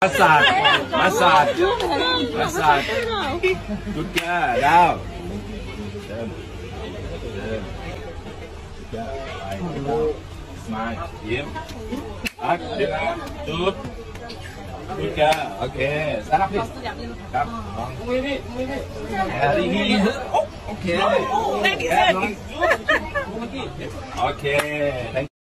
massage massage massage good girl down เดินสมายยิ้มจุดgood girl โอเค stand up please ครับโอเคโอเค